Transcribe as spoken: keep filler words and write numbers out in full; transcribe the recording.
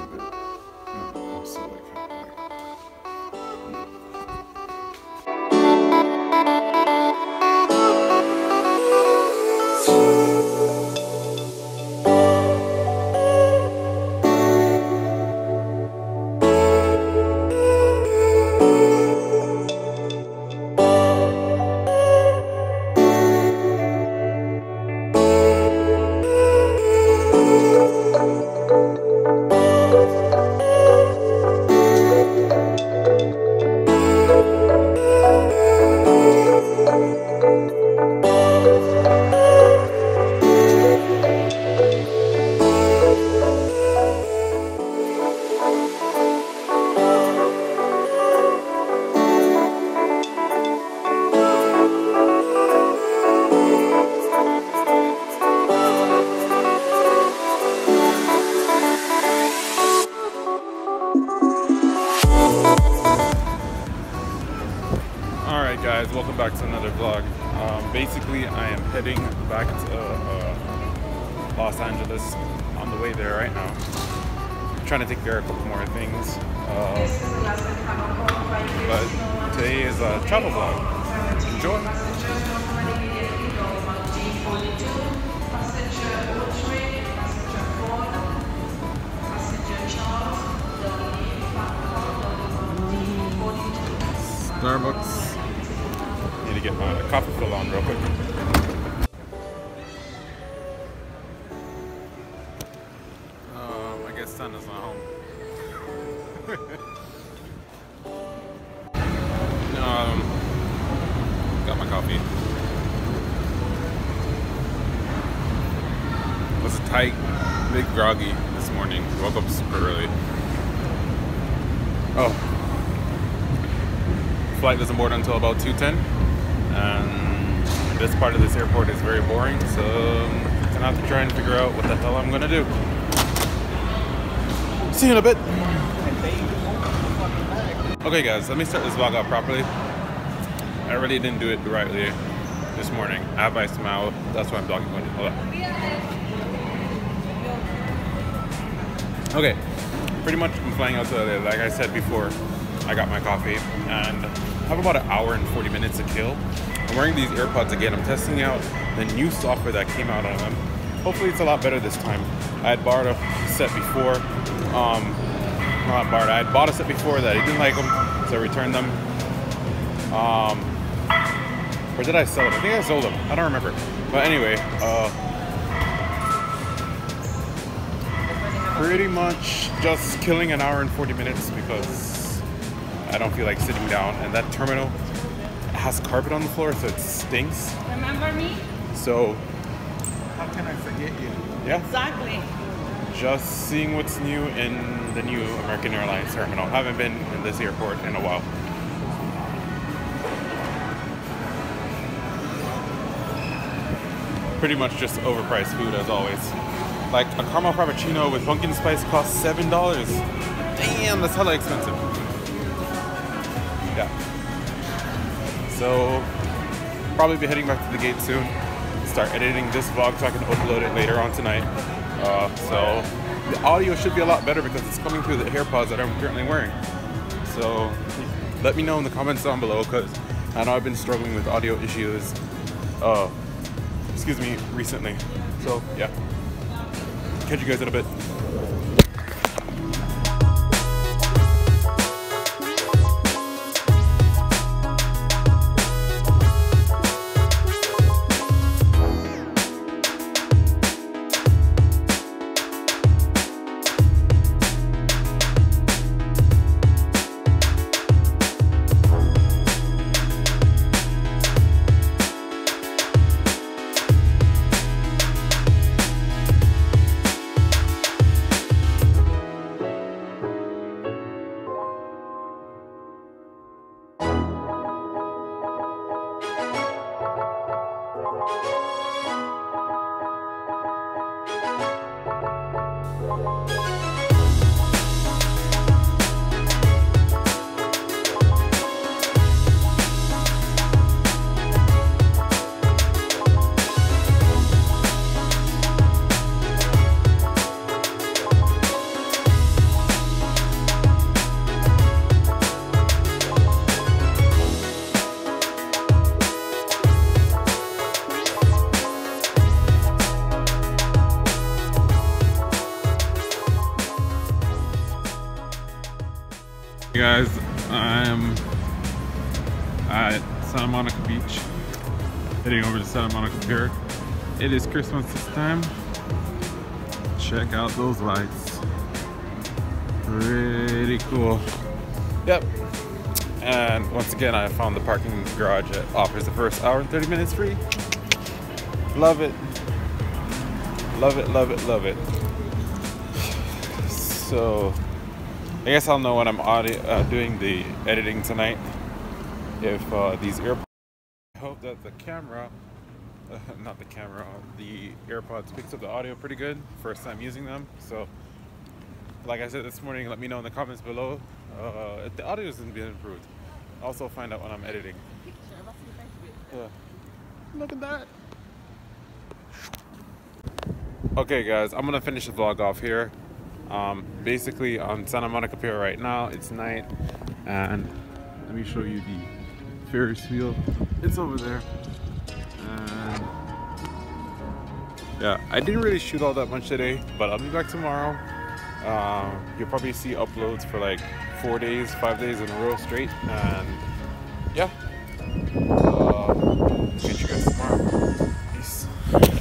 bit. No, I'm still like half back. Alright guys, welcome back to another vlog. Um, basically, I am heading back to uh, Los Angeles on the way there right now. I'm trying to take care of a couple more things. Uh, but today is a travel vlog. Enjoy! Starbucks. Need to get my coffee fill on real quick. Um, I guess Santa's not home. um, got my coffee. Was tight, big groggy this morning. Woke up super early. Oh. Flight doesn't board until about two ten, and this part of this airport is very boring, so I'm gonna have to try and figure out what the hell I'm gonna do. See you in a bit. Okay guys, let me start this vlog out properly. I really didn't do it rightly this morning. I have my smile, that's why I'm vlogging about it. Hold on. Okay, pretty much I'm flying out to L A. Like I said before, I got my coffee and I have about an hour and forty minutes to kill. I'm wearing these AirPods again. I'm testing out the new software that came out on them. Hopefully it's a lot better this time. I had borrowed a set before. Um, not borrowed, I had bought a set before that I didn't like them, so I returned them. Um, or did I sell them? I think I sold them. I don't remember. But anyway, uh, pretty much just killing an hour and forty minutes because I don't feel like sitting down, and that terminal has carpet on the floor, so it stinks. Remember me? So how can I forget you? Yeah. Exactly. Just seeing what's new in the new American Airlines terminal. Haven't been in this airport in a while. Pretty much just overpriced food as always. Like a caramel frappuccino with pumpkin spice costs seven dollars. Damn, that's hella expensive. Yeah. So, probably be heading back to the gate soon. Start editing this vlog so I can upload it later on tonight. Uh, so, the audio should be a lot better because it's coming through the AirPods that I'm currently wearing. So, let me know in the comments down below because I know I've been struggling with audio issues, uh, excuse me, recently. So, yeah. Catch you guys in a bit. Hey guys, I'm at Santa Monica Beach, heading over to Santa Monica Pier. It is Christmas this time. Check out those lights. Pretty cool. Yep. And once again, I found the parking garage that offers the first hour and thirty minutes free. Love it. Love it, love it, love it. So, I guess I'll know when I'm audio, uh, doing the editing tonight. If uh, these AirPods, I hope that the camera, uh, not the camera, the AirPods picks up the audio pretty good. First time using them. So, like I said this morning, let me know in the comments below uh, if the audio isn't being improved. Also find out when I'm editing. Uh, look at that. Okay guys, I'm gonna finish the vlog off here. Um, basically on Santa Monica Pier right now, it's night, and let me show you the Ferris wheel. It's over there. And yeah, I didn't really shoot all that much today, but I'll be back tomorrow. Um, you'll probably see uploads for like four days, five days in a row straight, and yeah, uh, catch you guys tomorrow. Peace.